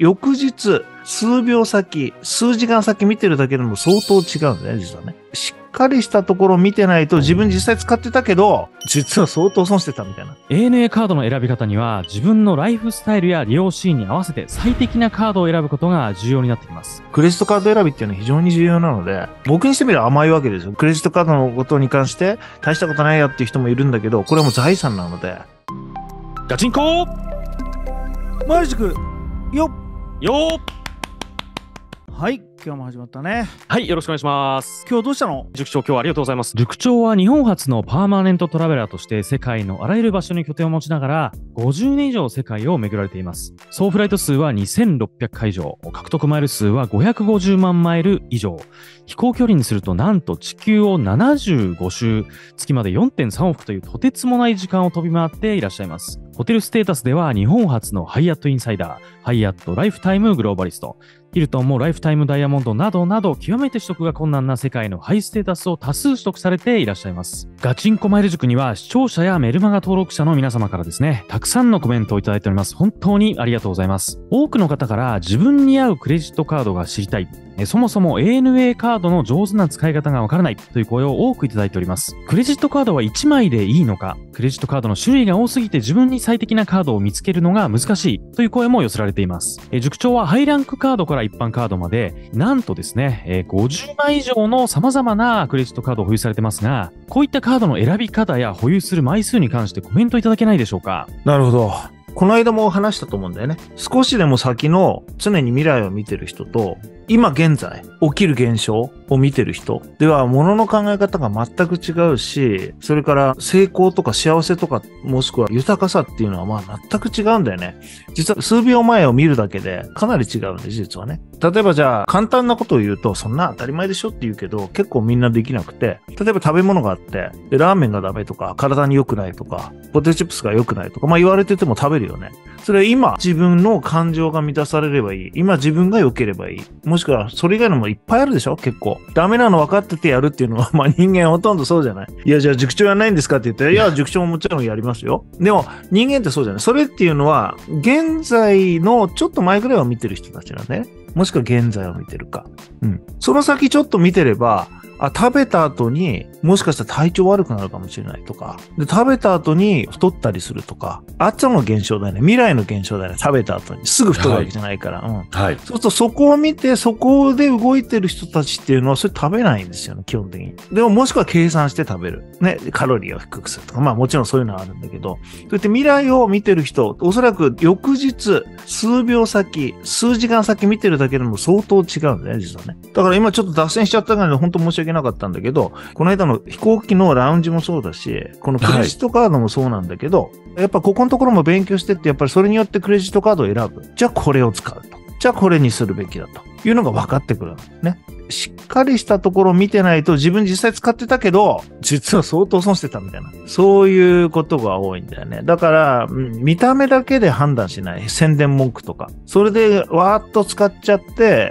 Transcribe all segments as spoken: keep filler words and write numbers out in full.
翌日、数秒先、数時間先見てるだけでも相当違うんだね、実はね。しっかりしたところを見てないと自分実際使ってたけど、実は相当損してたみたいな。 エーエヌエー カードの選び方には自分のライフスタイルや利用シーンに合わせて最適なカードを選ぶことが重要になってきます。 クレジットカード選びっていうのは非常に重要なので、僕にしてみれば甘いわけですよ。クレジットカードのことに関して大したことないやっていう人もいるんだけど、これはもう財産なので。 ガチンコマジくよっよーはい、今日も始まったね。 はい、よろしくお願いします。 今日どうしたの？ 塾長、今日はありがとうございます。塾長は日本初のパーマネントトラベラーとして世界のあらゆる場所に拠点を持ちながらごじゅうねん以上世界を巡られています。総フライト数はにせんろっぴゃくかい以上、獲得マイル数はごひゃくごじゅうまんマイル以上、飛行距離にするとなんと地球をななじゅうご周、月まで よんてんさんおくというとてつもない時間を飛び回っていらっしゃいます。ホテルステータスでは日本初のハイアットインサイダー、ハイアットライフタイムグローバリスト、ヒルトンもライフタイムダイヤモンドなどなど極めて取得が困難な世界のハイステータスを多数取得されていらっしゃいます。ガチンコマイル塾には視聴者やメルマガ登録者の皆様からですね、たくさんのコメントをいただいております。本当にありがとうございます。多くの方から自分に合うクレジットカードが知りたい、そもそも エーエヌエー カードの上手な使い方がわからないという声を多くいただいております。クレジットカードはいちまいでいいのか、クレジットカードの種類が多すぎて自分に最適なカードを見つけるのが難しいという声も寄せられています。え塾長はハイランクカードから一般カードまでなんとですね、えごじゅうまい以上の様々なクレジットカードを保有されてますが、こういったカードの選び方や保有する枚数に関してコメントいただけないでしょうか？ なるほど。この間も話したと思うんだよね。少しでも先の常に未来を見てる人と、今現在起きる現象を見てる人では物の考え方が全く違うし、それから成功とか幸せとかもしくは豊かさっていうのはまあ全く違うんだよね。実は数秒前を見るだけでかなり違うんで、実はね。例えばじゃあ簡単なことを言うと、そんな当たり前でしょって言うけど結構みんなできなくて、例えば食べ物があってでラーメンがダメとか体に良くないとかポテトチップスが良くないとかまあ言われてても食べるよね。それは今自分の感情が満たされればいい。今自分が良ければいい。もしくはそれ以外のもいっぱいあるでしょ結構。ダメなの分かっててやるっていうのはまあ人間ほとんどそうじゃない。いやじゃあ塾長やんないんですかって言ったら、いや塾長ももちろんやりますよ。でも人間ってそうじゃない。それっていうのは現在のちょっと前ぐらいを見てる人たちなんだよね。もしくは現在を見てるか。うん。その先ちょっと見てれば、あ、食べた後にもしかしたら体調悪くなるかもしれないとか、で食べた後に太ったりするとか、あっちの現象だよね。未来の現象だよね。食べた後にすぐ太るわけじゃないから。はい、うん。はい。そうするとそこを見て、そこで動いてる人たちっていうのはそれ食べないんですよね、基本的に。でももしくは計算して食べる。ね。カロリーを低くするとか。まあもちろんそういうのはあるんだけど、そうやって未来を見てる人、おそらく翌日、数秒先、数時間先見てるだけでも相当違うんだよね、実はね。だから今ちょっと脱線しちゃったから本当申し訳なかったんだけど、この間の飛行機のラウンジもそうだし、このクレジットカードもそうなんだけど、はい、やっぱここのところも勉強してって、やっぱりそれによってクレジットカードを選ぶ。じゃあこれを使うと。じゃあこれにするべきだというのが分かってくるね。しっかりしたところを見てないと自分実際使ってたけど、実は相当損してたみたいな。そういうことが多いんだよね。だから、うん、見た目だけで判断しない。宣伝文句とか。それでわーっと使っちゃって、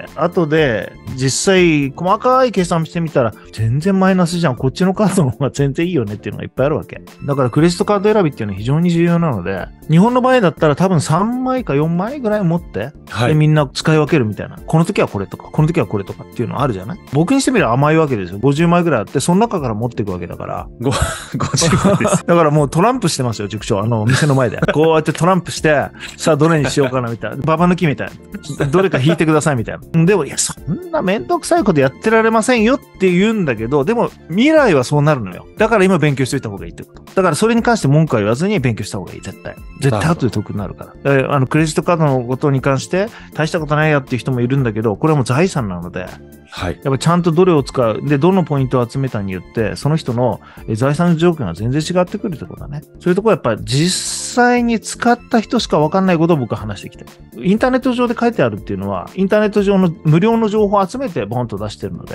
後で実際細かい計算してみたら全然マイナスじゃん。こっちのカードの方が全然いいよねっていうのがいっぱいあるわけ。だからクレジットカード選びっていうのは非常に重要なので、日本の場合だったら多分さんまいかよんまいぐらい持って、はい、でみんな使い分けるみたいな。この時はこれとか、この時はこれとかっていうのあるじゃない？僕にしてみれば甘いわけですよ。ごじゅうまいぐらいあって、その中から持っていくわけだから。 ご、ごじゅうまいです。 だからもうトランプしてますよ、塾長。あの、お店の前で。こうやってトランプして、さあどれにしようかなみたいな。ババ抜きみたいな。どれか引いてくださいみたいな。でも、いや、そんなめんどくさいことやってられませんよって言うんだけど、でも未来はそうなるのよ。だから今勉強しといた方がいいってこと。だからそれに関して文句は言わずに勉強した方がいい、絶対。絶対後で得になるから。だからあの、クレジットカードのことに関して大したことないやっていう人もいるんだけど、これはもう財産なので、はい。やっぱちゃんとどれを使う。で、どのポイントを集めたによって、その人の財産状況が全然違ってくるってことだね。そういうところはやっぱり実際に使った人しか分かんないことを僕は話してきて。インターネット上で書いてあるっていうのは、インターネット上の無料の情報を集めてボンと出してるので、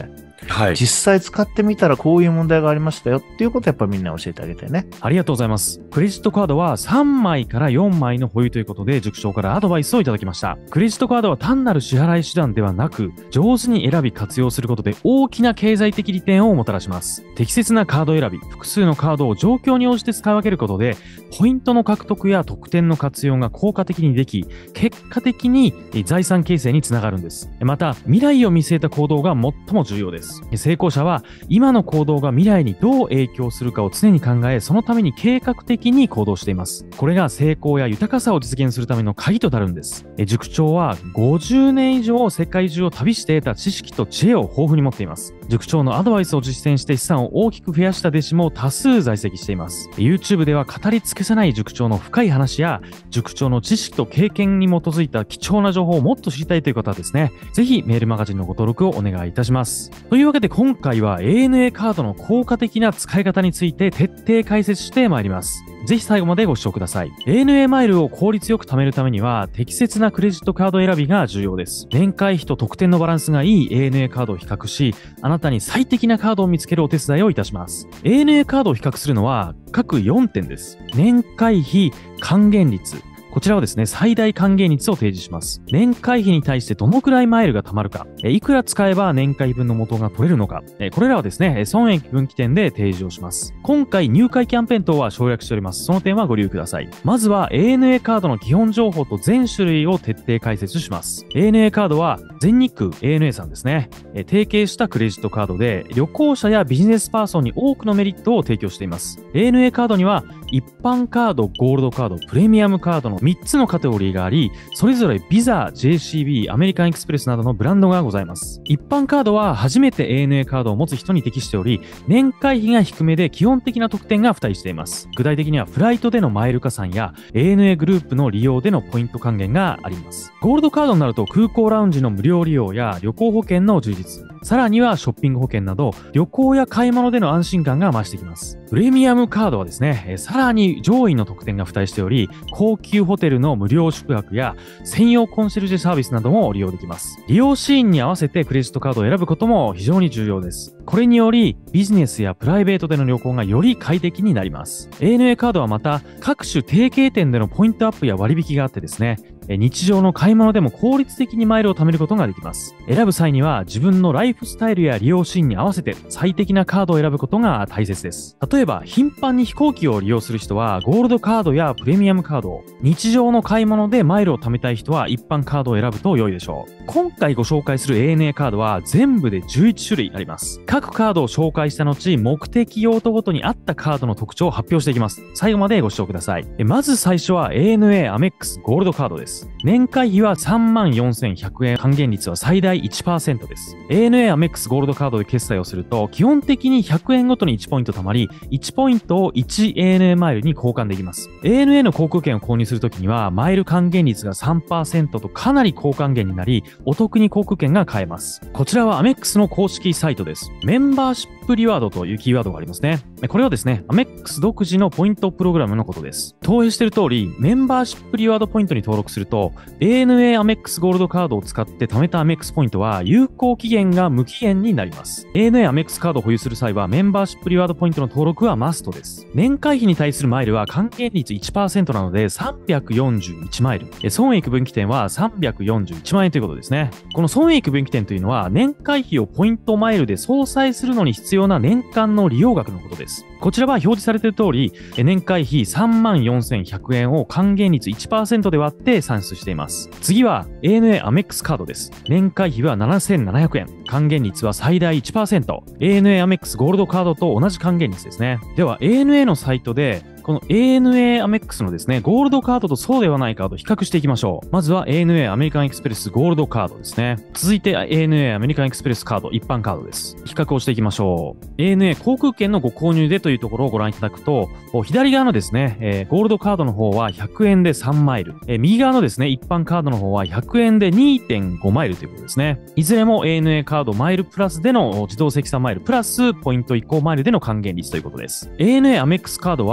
はい、実際使ってみたらこういう問題がありましたよっていうことをやっぱみんな教えてあげてね。 ありがとうございます。クレジットカードはさんまいからよんまいの保有ということで、塾長からアドバイスをいただきました。クレジットカードは単なる支払い手段ではなく、上手に選び活用することで大きな経済的利点をもたらします。適切なカード選び、複数のカードを状況に応じて使い分けることで、ポイントの獲得や特典の活用が効果的にでき、結果的に財産形成につながるんです。また、未来を見据えた行動が最も重要です。成功者は今の行動が未来にどう影響するかを常に考え、そのために計画的に行動しています。これが成功や豊かさを実現するための鍵となるんです。塾長はごじゅうねん以上世界中を旅して得た知識と知恵を豊富に持っています。塾長のアドバイスを実践して資産を大きく増やした弟子も多数在籍しています。YouTube では語り尽くせない塾長の深い話や、塾長の知識と経験に基づいた貴重な情報をもっと知りたいという方はですね、ぜひメールマガジンのご登録をお願いいたします。というわけで今回は エーエヌエー カードの効果的な使い方について徹底解説してまいります。ぜひ最後までご視聴ください。エーエヌエー マイルを効率よく貯めるためには適切なクレジットカード選びが重要です。年会費と特典のバランスがいい エーエヌエー カードを比較し、あなたに最適なカードを見つけるお手伝いをいたします。エーエヌエー カードを比較するのは各よんてんです。年会費、還元率。こちらはですね、最大還元率を提示します。年会費に対してどのくらいマイルが貯まるか、いくら使えば年会費分の元が取れるのか、これらはですね、損益分岐点で提示をします。今回入会キャンペーン等は省略しております。その点はご留意ください。まずは エーエヌエー カードの基本情報と全種類を徹底解説します。エーエヌエー カードは全日空 エーエヌエー さんですね、提携したクレジットカードで旅行者やビジネスパーソンに多くのメリットを提供しています。エーエヌエー カードには一般カード、ゴールドカード、プレミアムカードのみっつのカテゴリーがあり、それぞれビザ、ジェイシービー、アメリカンエクスプレスなどのブランドがございます。一般カードは初めて エーエヌエー カードを持つ人に適しており、年会費が低めで基本的な特典が付帯しています。具体的にはフライトでのマイル加算や エーエヌエー グループの利用でのポイント還元があります。ゴールドカードになると空港ラウンジの無料利用や旅行保険の充実、さらにはショッピング保険など旅行や買い物での安心感が増してきます。プレミアムカードはですね、さらに上位の特典が付帯しており、高級ホテルの無料宿泊や専用コンシェルジュサービスなども利用できます。利用シーンに合わせてクレジットカードを選ぶことも非常に重要です。これによりビジネスやプライベートでの旅行がより快適になります。エーエヌエー カードはまた各種提携店でのポイントアップや割引があってですね、日常の買い物でも効率的にマイルを貯めることができます。選ぶ際には自分のライフスタイルや利用シーンに合わせて最適なカードを選ぶことが大切です。例えば頻繁に飛行機を利用する人はゴールドカードやプレミアムカードを、日常の買い物でマイルを貯めたい人は一般カードを選ぶと良いでしょう。今回ご紹介する エーエヌエー カードは全部でじゅういちしゅるいあります。各カードを紹介した後、目的用途ごとに合ったカードの特徴を発表していきます。最後までご視聴ください。まず最初は エーエヌエー アメックスゴールドカードです。年会費は さんまんよんせんひゃくえん、還元率は最大 いちパーセント です。エーエヌエー アメックスゴールドカードで決済をすると、基本的にひゃくえんごとにいちポイント貯まり、いちポイントをいちエーエヌエー マイルに交換できます。エーエヌエー の航空券を購入するときには、マイル還元率が さんパーセント とかなり高還元になり、お得に航空券が買えます。こちらはアメックスの公式サイトです。メンバーシップリワードというキーワードがありますね。これはですね、アメックス独自のポイントプログラムのことです。投影している通り、メンバーシップリワードポイントに登録すると、エーエヌエー アメックスゴールドカードを使って貯めたアメックスポイントは有効期限が無期限になります。エーエヌエー アメックスカードを保有する際はメンバーシップリワードポイントの登録はマストです。年会費に対するマイルは還元率 いちパーセント なのでさんびゃくよんじゅういちマイル。損益分岐点はさんびゃくよんじゅういちまんえんということですね。この損益分岐点というのは年会費をポイントマイルで相殺するのに必要な年間の利用額のことです。こちらは表示されている通り、年会費 さんまんよんせんひゃくえんを還元率 いちパーセント で割って算出しています。次は エーエヌエー アメックスカードです。年会費はななせんななひゃくえん。還元率は最大 いちパーセント。エーエヌエー アメックスゴールドカードと同じ還元率ですね。では エーエヌエー のサイトでこの エーエヌエー アメックスのですね、ゴールドカードとそうではないカードを比較していきましょう。まずは エーエヌエー アメリカンエクスプレスゴールドカードですね。続いて エーエヌエー アメリカンエクスプレスカード一般カードです。比較をしていきましょう。エーエヌエー 航空券のご購入でというところをご覧いただくと、左側のですね、えー、ゴールドカードの方はひゃくえんでさんマイル、えー、右側のですね、一般カードの方はひゃくえんで にてんごマイルということですね。いずれも エーエヌエー カードマイルプラスでの自動積算マイルプラスポイント移行マイルでの還元率ということです。エーエヌエー アメックスカードはこの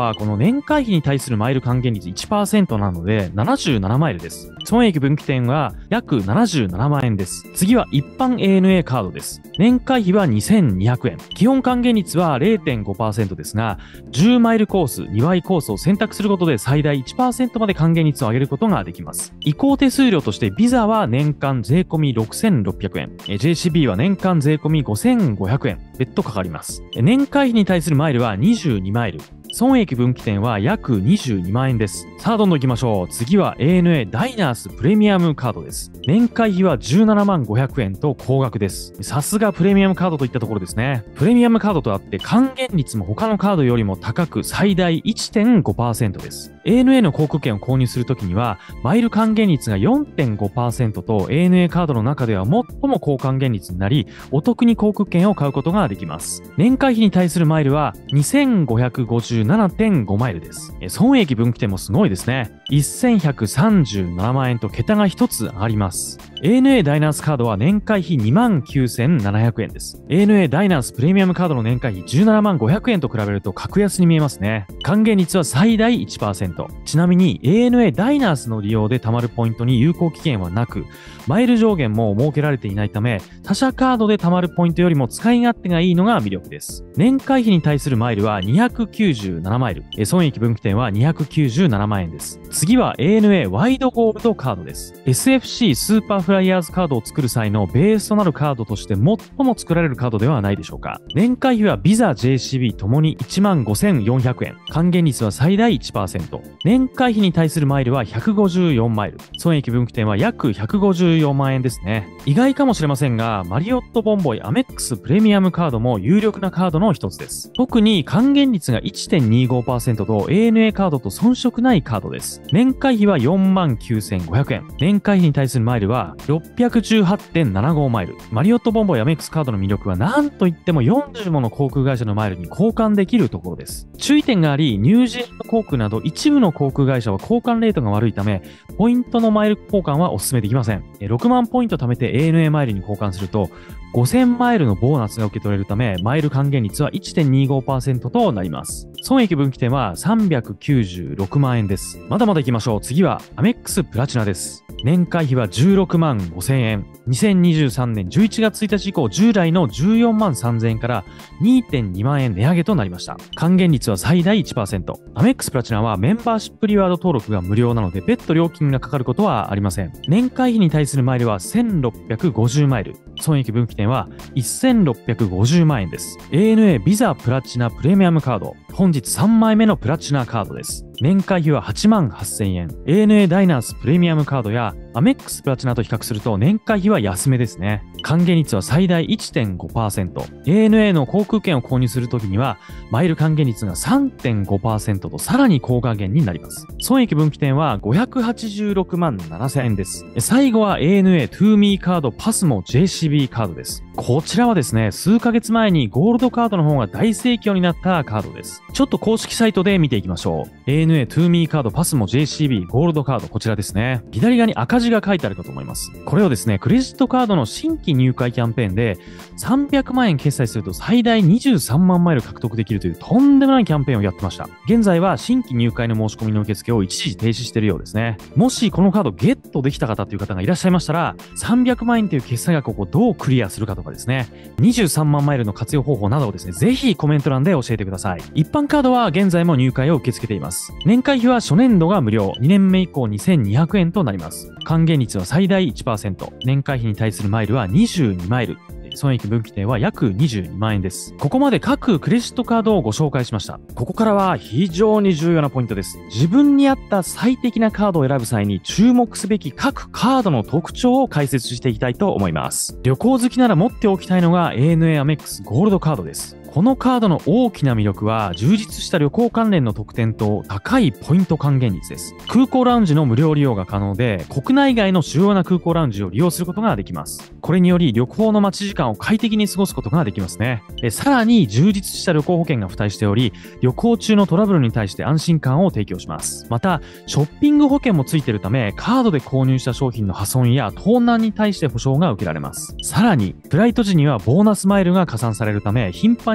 年会費に対するマイル還元率 いちパーセント なのでななじゅうななマイルです。損益分岐点は約ななじゅうななまんえんです。次は一般 エーエヌエー カードです。年会費はにせんにひゃくえん。基本還元率は れいてんごパーセント ですが、じゅうマイルコース、にばいコースを選択することで最大 いちパーセント まで還元率を上げることができます。移行手数料としてビザは年間税込みろくせんろっぴゃくえん。ジェイシービー は年間税込みごせんごひゃくえん。別途かかります。年会費に対するマイルはにじゅうにマイル。損益分岐点は約にじゅうにまんえんです。さあ、どんどん行きましょう。次は エーエヌエー ダイナースプレミアムカードです。年会費はじゅうななまんごひゃくえんと高額です。さすがプレミアムカードといったところですね。プレミアムカードとあって還元率も他のカードよりも高く最大 いってんごパーセント です。エーエヌエー の航空券を購入するときには、マイル還元率が よんてんごパーセント と エーエヌエー カードの中では最も高還元率になり、お得に航空券を買うことができます。年会費に対するマイルは にせんごひゃくごじゅうななてんごマイルです。損益分岐点もすごいですね。せんひゃくさんじゅうななまんえんと桁が一つ上がります。エーエヌエー ダイナースカードは年会費 にまんきゅうせんななひゃくえんです。エーエヌエー ダイナースプレミアムカードの年会費じゅうななまんごひゃくえんと比べると格安に見えますね。還元率は最大 いちパーセント。ちなみに エーエヌエー ダイナースの利用で貯まるポイントに有効期限はなく、マイル上限も設けられていないため、他社カードで貯まるポイントよりも使い勝手がいいのが魅力です。年会費に対するマイルはにひゃくきゅうじゅうななマイル。損益分岐点はにひゃくきゅうじゅうななまんえんです。次は エーエヌエー ワイドゴールドカードです。エスエフシー スーパーフライヤーズカードを作る際のベースとなるカードとして最も作られるカードではないでしょうか。年会費はビザ、ジェイシービー ともに いちまんごせんよんひゃくえん。還元率は最大 いちパーセント。年会費に対するマイルはひゃくごじゅうよんマイル。損益分岐点は約ひゃくごじゅうよんまんえんですね。意外かもしれませんが、マリオットボンボイアメックスプレミアムカードも有力なカードの一つです。特に還元率が いってんにごパーセント と エーエヌエー カードと遜色ないカードです。年会費はよんまんきゅうせんごひゃくえん。年会費に対するマイルは ろっぴゃくじゅうはちてんななごマイル。マリオットボンボイアメックスカードの魅力は何といってもよんじゅうもの航空会社のマイルに交換できるところです。注意点があり、ニュージーランド航空など一部の航空会社は交換レートが悪いため、ポイントのマイル交換はお勧めできません。ろくまんポイント貯めて エーエヌエー マイルに交換すると、ごせんマイルのボーナスが受け取れるため、マイル還元率は いってんにごパーセント となります。損益分岐点はさんびゃくきゅうじゅうろくまんえんです。まだまだ行きましょう。次はアメックスプラチナです。年会費はじゅうろくまんごせんえん。にせんにじゅうさんねんじゅういちがつついたち以降、従来のじゅうよんまんさんぜんえんから にてんにまんえん値上げとなりました。還元率は最大 いちパーセント。アメックスプラチナはメンバーシップリワード登録が無料なので、別途料金がかかることはありません。年会費に対するマイルはせんろっぴゃくごじゅうマイル。損益分岐点はせんろっぴゃくごじゅうまんえんです。エーエヌエー ビザプラチナプレミアムカード。本日さんまいめのプラチナカードです。年会費ははちまんはっせんえん。エーエヌエー ダイナースプレミアムカードやアメックスプラチナと比較すると年会費は安めですね。還元率は最大 いってんごパーセント。エーエヌエー の航空券を購入するときには、マイル還元率が さんてんごパーセント とさらに高還元になります。損益分岐点はごひゃくはちじゅうろくまんななせんえんです。最後は エーエヌエー トゥーミーカードパスモ ジェイシービー カードです。こちらはですね、数ヶ月前にゴールドカードの方が大盛況になったカードです。ちょっと公式サイトで見ていきましょう。エーエヌエー トゥーミーカードパスモ ジェイシービー ゴールドカード、こちらですね。左側に赤字が書いてあるかと思います。これをですね、クレジットカードの新規入会キャンペーンでさんびゃくまんえん決済すると最大にじゅうさんまんマイル獲得できるというとんでもないキャンペーンをやってました。現在は新規入会の申し込みの受付を一時停止しているようですね。もしこのカードゲットできた方という方がいらっしゃいましたら、さんびゃくまんえんという決済額をどうクリアするかとかですね、にじゅうさんまんマイルの活用方法などをですね、ぜひコメント欄で教えてください。一般カードは現在も入会を受け付けています。年会費は初年度が無料、にねんめ以降にせんにひゃくえんとなります。還元率は最大 いちパーセント。年会費に対するマイルはにじゅうにマイル。損益分岐点は約にじゅうにまんえんです。ここまで各クレジットカードをご紹介しました。ここからは非常に重要なポイントです。自分に合った最適なカードを選ぶ際に注目すべき各カードの特徴を解説していきたいと思います。旅行好きなら持っておきたいのが エーエヌエー アメックスゴールドカードです。このカードの大きな魅力は充実した旅行関連の特典と高いポイント還元率です。空港ラウンジの無料利用が可能で、国内外の主要な空港ラウンジを利用することができます。これにより旅行の待ち時間を快適に過ごすことができますね。えさらに充実した旅行保険が付帯しており、旅行中のトラブルに対して安心感を提供します。また、ショッピング保険も付いているため、カードで購入した商品の破損や盗難に対して保証が受けられます。さらに、フライト時にはボーナスマイルが加算されるため、頻繁に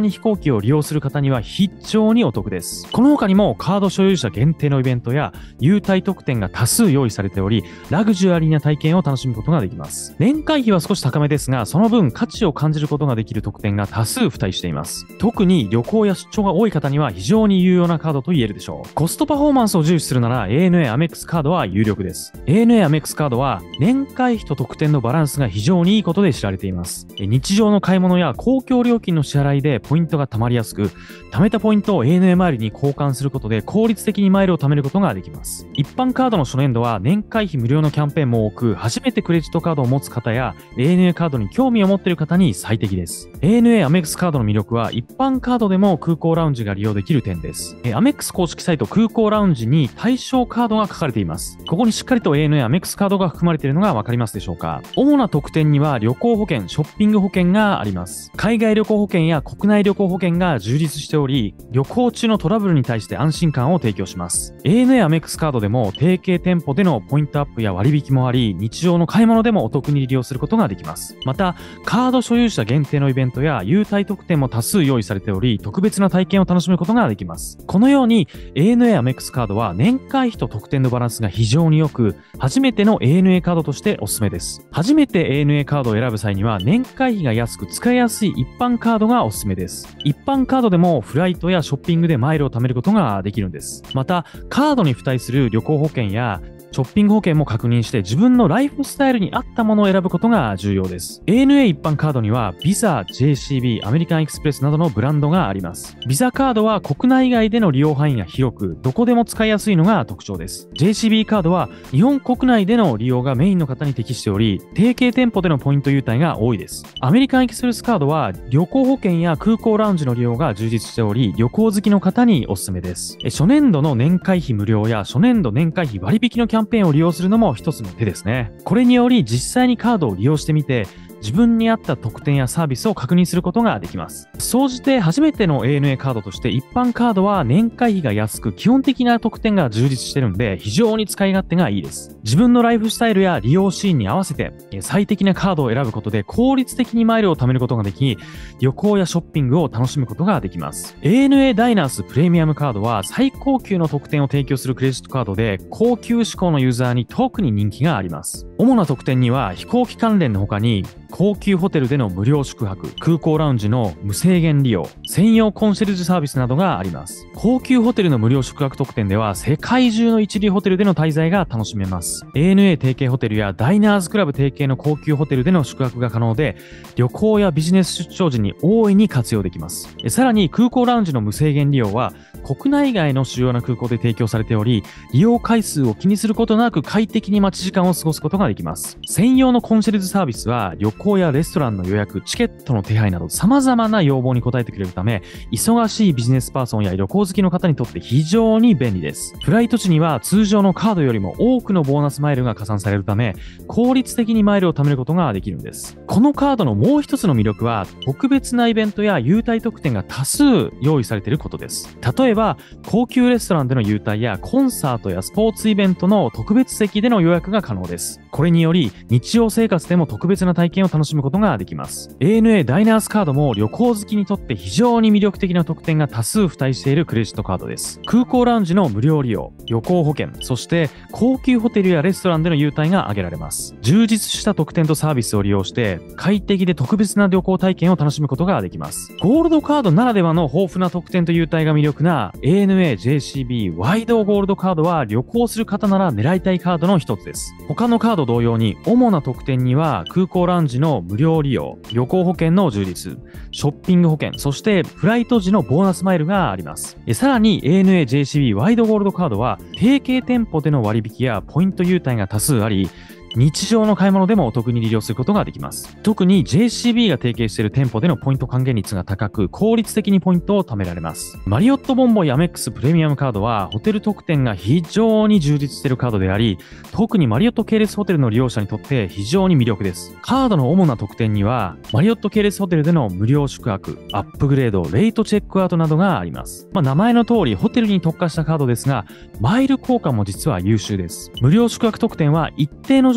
に飛行機を利用する方には非常にお得です。この他にもカード所有者限定のイベントや優待特典が多数用意されており、ラグジュアリーな体験を楽しむことができます。年会費は少し高めですが、その分価値を感じることができる特典が多数付帯しています。特に旅行や出張が多い方には非常に有用なカードと言えるでしょう。コストパフォーマンスを重視するなら エーエヌエー アメックスカードは有力です。エーエヌエー アメックスカードは年会費と特典のバランスが非常にいいことで知られています。日常の買い物や公共料金の支払いでポイントが貯まりやすく、貯めたポイントを エーエヌエー マイルに交換することで効率的にマイルを貯めることができます。一般カードの初年度は年会費無料のキャンペーンも多く、初めてクレジットカードを持つ方や エーエヌエー カードに興味を持っている方に最適です。エーエヌエー アメックスカードの魅力は一般カードでも空港ラウンジが利用できる点です。アメックス公式サイト空港ラウンジに対象カードが書かれています。ここにしっかりと エーエヌエー アメックスカードが含まれているのがわかりますでしょうか。主な特典には旅行保険、ショッピング保険があります。海外旅行保険や国内旅行保険が充実しており、旅行中のトラブルに対して安心感を提供します。エーエヌエー アメックスカードでも提携店舗でのポイントアップや割引もあり、日常の買い物でもお得に利用することができます。また、カード所有者限定のイベントや優待特典も多数用意されており、特別な体験を楽しむことができます。このように エーエヌエー アメックスカードは年会費と特典のバランスが非常に良く、初めての エーエヌエー カードとしておすすめです。初めて エーエヌエー カードを選ぶ際には年会費が安く使いやすい一般カードがおすすめです。一般カードでもフライトやショッピングでマイルを貯めることができるんです。また、カードに付帯する旅行保険やショッピング保険も確認して自分のライフスタイルに合ったものを選ぶことが重要です。エーエヌエー 一般カードにはビザ、ジェーシービー、アメリカンエクスプレスなどのブランドがあります。ビザカードは国内外での利用範囲が広く、どこでも使いやすいのが特徴です。ジェーシービー カードは日本国内での利用がメインの方に適しており、提携店舗でのポイント優待が多いです。アメリカンエクスプレスカードは旅行保険や空港ラウンジの利用が充実しており、旅行好きの方におすすめです。初年度の年会費無料や初年度年会費割引のキャンペーンを利用するのも一つの手ですね。これにより実際にカードを利用してみて、自分に合った特典やサービスを確認することができます。総じて初めての エーエヌエー カードとして一般カードは年会費が安く基本的な特典が充実してるんで非常に使い勝手がいいです。自分のライフスタイルや利用シーンに合わせて最適なカードを選ぶことで効率的にマイルを貯めることができ、旅行やショッピングを楽しむことができます。エーエヌエー ダイナースプレミアムカードは最高級の特典を提供するクレジットカードで高級志向のユーザーに特に人気があります。主な特典には飛行機関連の他に高級ホテルでの無料宿泊、空港ラウンジの無制限利用、専用コンシェルジュサービスなどがあります。高級ホテルの無料宿泊特典では世界中の一流ホテルでの滞在が楽しめます。エーエヌエー 提携ホテルやダイナーズクラブ提携の高級ホテルでの宿泊が可能で、旅行やビジネス出張時に大いに活用できます。さらに空港ラウンジの無制限利用は国内外の主要な空港で提供されており、利用回数を気にすることなく快適に待ち時間を過ごすことができます。専用のコンシェルジュサービスは旅行やレストランの予約、チケットの手配など様々な要望に応えてくれるため、忙しいビジネスパーソンや旅行好きの方にとって非常に便利です。フライト時には通常のカードよりも多くのボーナスマイルが加算されるため、効率的にマイルを貯めることができるんです。このカードのもう一つの魅力は、特別なイベントや優待特典が多数用意されていることです。例えば、高級レストランでの優待やコンサートやスポーツイベントの特別席での予約が可能です。これにより、日常生活でも特別な体験を楽しむことができます。エーエヌエー ダイナースカードも旅行好きにとって非常に魅力的な特典が多数付帯しているクレジットカードです。空港ラウンジの無料利用、旅行保険、そして高級ホテルやレストランでの優待が挙げられます。充実した特典とサービスを利用して、快適で特別な旅行体験を楽しむことができます。ゴールドカードならではの豊富な特典と優待が魅力な エーエヌエー、ジェーシービー、ワイドゴールドカードは旅行する方なら狙いたいカードの一つです。他のカード同様に主な特典には空港ラウンジの無料利用、旅行保険の充実、ショッピング保険、そしてフライト時のボーナスマイルがあります。さらに エーエヌエー、ジェーシービー、ワイドゴールドカードは提携店舗での割引やポイント優待が多数あり、日常の買い物でもお得に利用することができます。特に ジェーシービー が提携している店舗でのポイント還元率が高く、効率的にポイントを貯められます。マリオットボンボイアメックスプレミアムカードは、ホテル特典が非常に充実しているカードであり、特にマリオット系列ホテルの利用者にとって非常に魅力です。カードの主な特典には、マリオット系列ホテルでの無料宿泊、アップグレード、レイトチェックアウトなどがあります。まあ、名前の通り、ホテルに特化したカードですが、マイル効果も実は優秀です。無料宿泊特典は一定の条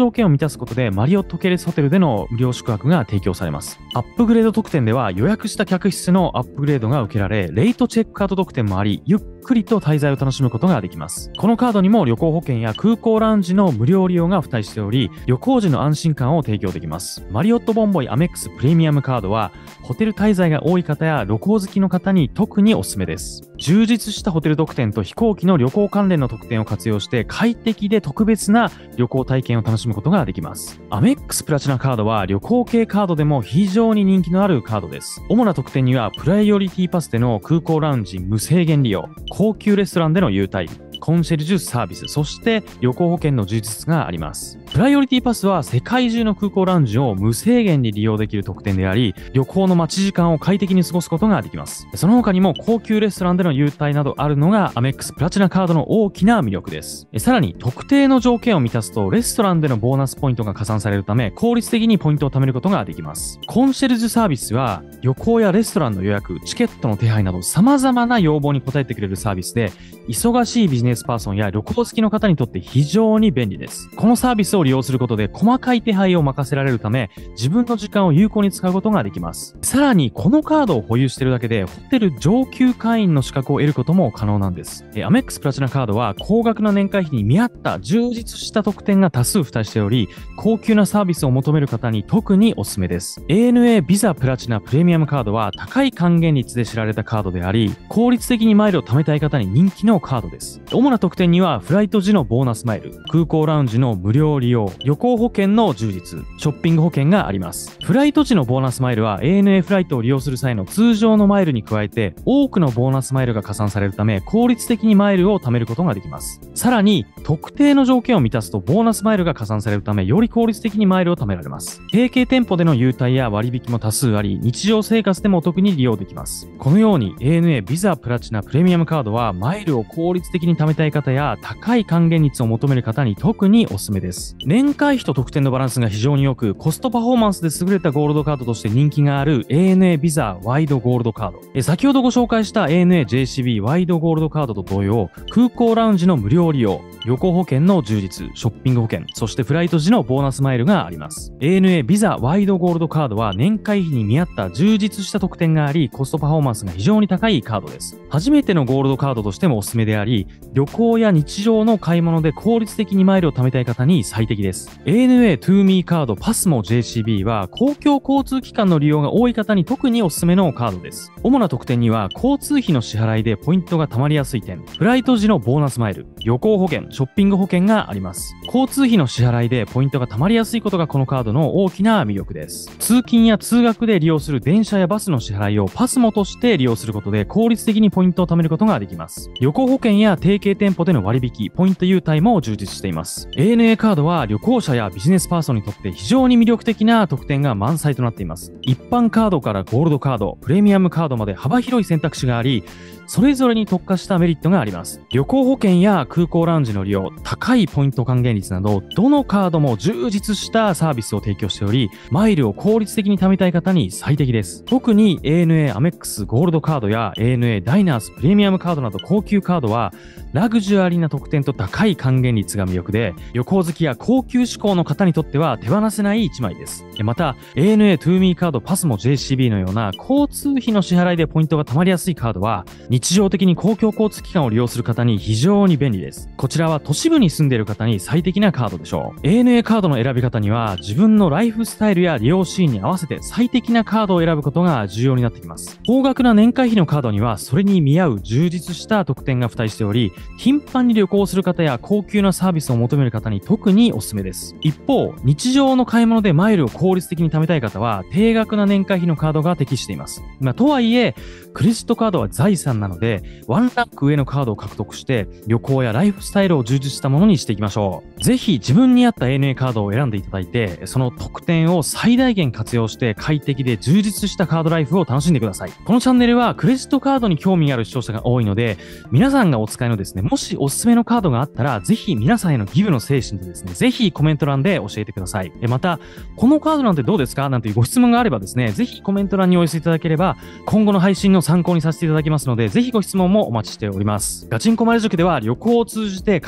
条件を満たすことでマリオット系列ホテルでの無料宿泊が提供されます。アップグレード特典では予約した客室のアップグレードが受けられ、レイトチェックアウト特典もあり、ゆっくりと滞在を楽しむことができます。このカードにも旅行保険や空港ラウンジの無料利用が付帯しており、旅行時の安心感を提供できます。マリオットボンボイアメックスプレミアムカードは、ホテル滞在が多い方や旅行好きの方に特におすすめです。充実したホテル特典と飛行機の旅行関連の特典を活用して快適で特別な旅行体験を楽しむことができます。アメックスプラチナカードは旅行系カードでも非常に人気のあるカードです。主な特典にはプライオリティパスでの空港ラウンジ無制限利用、高級レストランでの優待、コンシェルジュサービス、そして旅行保険の充実があります。プライオリティパスは世界中の空港ラウンジを無制限に利用できる特典であり、旅行の待ち時間を快適に過ごすことができます。その他にも高級レストランでの優待などあるのがアメックスプラチナカードの大きな魅力です。さらに特定の条件を満たすとレストランでのボーナスポイントが加算されるため効率的にポイントを貯めることができます。コンシェルジュサービスは旅行やレストランの予約、チケットの手配など様々な要望に応えてくれるサービスで、忙しいビジネスパーソンや旅行好きの方にとって非常に便利です。このサービスを利用することで細かい手配を任せられるため、自分の時間を有効に使うことができます。さらに、このカードを保有しているだけで、ホテル上級会員の資格を得ることも可能なんです。アメックスプラチナカードは、高額な年会費に見合った充実した特典が多数付帯しており、高級なサービスを求める方に特におすすめです。エーエヌエー ビザプラチナプレミアムカードは、高い還元率で知られたカードであり、効率的にマイルを貯めたい方に人気のカードです。主な特典には、フライト時のボーナスマイル、空港ラウンジの無料利用、旅行保険の充実、ショッピング保険があります。フライト時のボーナスマイルは エーエヌエー フライトを利用する際の通常のマイルに加えて多くのボーナスマイルが加算されるため効率的にマイルを貯めることができます。さらに特定の条件を満たすとボーナスマイルが加算されるためより効率的にマイルを貯められます。提携店舗での優待や割引も多数あり、日常生活でもお得に利用できます。このように エーエヌエー ビザプラチナプレミアムカードはマイルを効率的に貯めたい方や高い還元率を求める方に特におすすめです。年会費と特典のバランスが非常に良く、コストパフォーマンスで優れたゴールドカードとして人気がある エーエヌエー ビザワイドゴールドカード。え先ほどご紹介した エーエヌエー ジェーシービー ワイドゴールドカードと同様、空港ラウンジの無料利用、旅行保険の充実、ショッピング保険、そしてフライト時のボーナスマイルがあります。エーエヌエー ビザワイドゴールドカードは年会費に見合った充実した特典があり、コストパフォーマンスが非常に高いカードです。初めてのゴールドカードとしてもおすすめであり、旅行や日常の買い物で効率的にマイルを貯めたい方に最適です。エーエヌエー トゥーミー カードパスモ ジェーシービー は公共交通機関の利用が多い方に特におすすめのカードです。主な特典には交通費の支払いでポイントが貯まりやすい点、フライト時のボーナスマイル、旅行保険、ショッピング保険があります。交通費の支払いでポイントが貯まりやすいことがこのカードの大きな魅力です。通勤や通学で利用する電車やバスの支払いをパスモとして利用することで効率的にポイントを貯めることができます。旅行保険や提携店舗での割引、ポイント優待も充実しています。エーエヌエー カードは旅行者やビジネスパーソンにとって非常に魅力的な特典が満載となっています。一般カードからゴールドカード、プレミアムカードまで幅広い選択肢があり、それぞれに特化したメリットがあります。旅行保険や空港ラウンジの利用、高いポイント還元率など、どのカードも充実したサービスを提供しており、マイルを効率的に貯めたい方に最適です。特に エーエヌエー アメックスゴールドカードや エーエヌエー ダイナースプレミアムカードなど高級カードは、ラグジュアリーな特典と高い還元率が魅力で、旅行好きや高級志向の方にとっては手放せない一枚です。また、エーエヌエー トゥーミー カードパスモ ジェーシービー のような交通費の支払いでポイントが貯まりやすいカードは、日常的に公共交通機関を利用する方に非常に便利です。こちらは都市部に住んでいる方に最適なカードでしょう。エーエヌエー カードの選び方には、自分のライフスタイルや利用シーンに合わせて最適なカードを選ぶことが重要になってきます。高額な年会費のカードには、それに見合う充実した特典が付帯しており、頻繁に旅行する方や高級なサービスを求める方に特におすすめです。一方、日常の買い物でマイルを効率的に貯めたい方は、低額な年会費のカードが適しています。まあ、とはいえ、クレジットカードは財産なので、ワンランク上のカードを獲得して、旅行やライフスタイルを充実したものにしていきましょう。ぜひ自分に合った エーエヌエー カードを選んでいただいて、その特典を最大限活用して快適で充実したカードライフを楽しんでください。このチャンネルはクレジットカードに興味がある視聴者が多いので、皆さんがお使いのですね、もしおすすめのカードがあったら、ぜひ皆さんへのギブの精神でですね、ぜひコメント欄で教えてください。また、このカードなんてどうですかなんていうご質問があればですね、ぜひコメント欄にお寄せいただければ、今後の配信の参考にさせていただきますので、ぜひご質問もお待ちしております。ガチンコマイル塾では旅行を通じて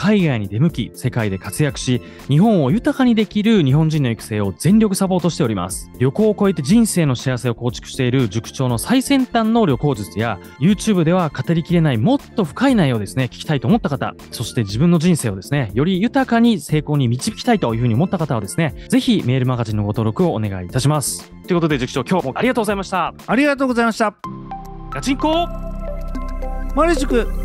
海外に出向き、世界で活躍し、日本を豊かにできる日本人の育成を全力サポートしております。旅行を超えて人生の幸せを構築している塾長の最先端の旅行術や、YouTube では語りきれないもっと深い内容をですね、聞きたいと思った方、そして自分の人生をですね、より豊かに成功に導きたいというふうに思った方はですね、ぜひメールマガジンのご登録をお願いいたします。ということで塾長、今日もありがとうございました。 ありがとうございました。 ガチンコマル塾